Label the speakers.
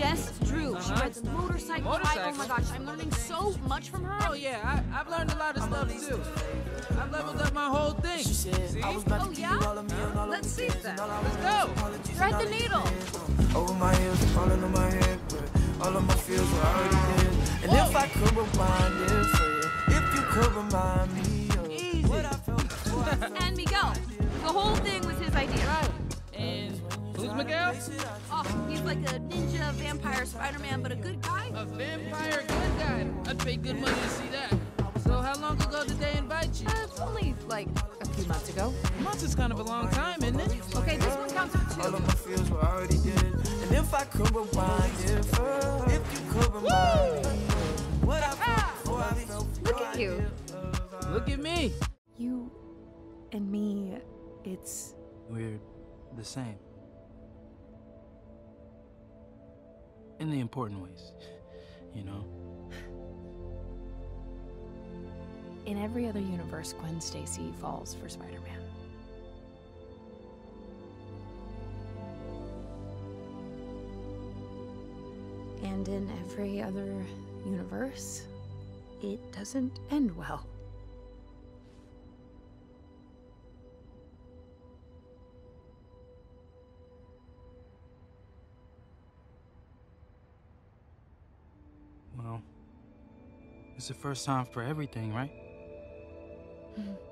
Speaker 1: Jess Drew. She rides a motorcycle. Oh my gosh, I'm learning so much from her.
Speaker 2: Oh yeah, I've learned a lot of stuff too. I've leveled up my whole thing. See?
Speaker 1: Oh yeah? Let's see then.
Speaker 2: Let's go.
Speaker 1: Thread the needle.
Speaker 3: Over my heels, falling on my head, but all of my feels were already dead. And if I could rewind it for you, if you could remind me of what I felt before.
Speaker 1: And Miguel. The whole thing was his idea.
Speaker 2: Right. And who's Miguel?
Speaker 1: Oh, he's like a ninja, vampire, Spider-Man, but a good guy.
Speaker 2: A vampire good guy. I'd pay good money to see that. So how long ago did they invite you?
Speaker 1: Only like a few months ago.
Speaker 2: Months is kind of a long time, isn't it?
Speaker 1: Okay, this one counts for 2.
Speaker 3: All of my feels were already dead. And if I could rewind it for you, if you could remind me of what I felt before I felt.
Speaker 1: Look at you.
Speaker 2: Look at me.
Speaker 1: You and me, it's...
Speaker 4: We're the same. In the important ways, you know?
Speaker 1: In every other universe, Gwen Stacy falls for Spider-Man. And in every other universe, it doesn't end well.
Speaker 4: Well, it's the first time for everything, right?
Speaker 1: Mm-hmm.